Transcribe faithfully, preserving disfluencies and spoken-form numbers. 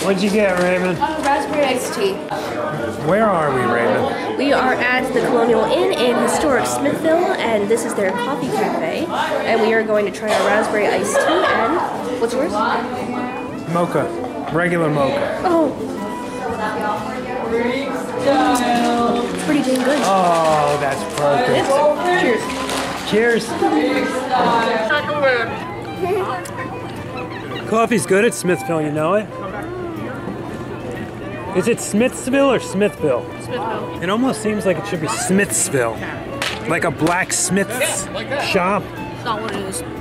What'd you get, Raymond? Uh, raspberry iced tea. Where are we, Raymond? We are at the Colonial Inn in historic Smithville, and this is their coffee cafe. And we are going to try our raspberry iced tea. And what's yours? Mocha. Regular mocha. Oh. It's pretty dang good. Oh, that's perfect. Cheers. Cheers. Coffee's good at Smithville, you know it? Is it Smithsville or Smithville? Smithville. It almost seems like it should be Smithsville. Like a blacksmith's shop. That's not what it is.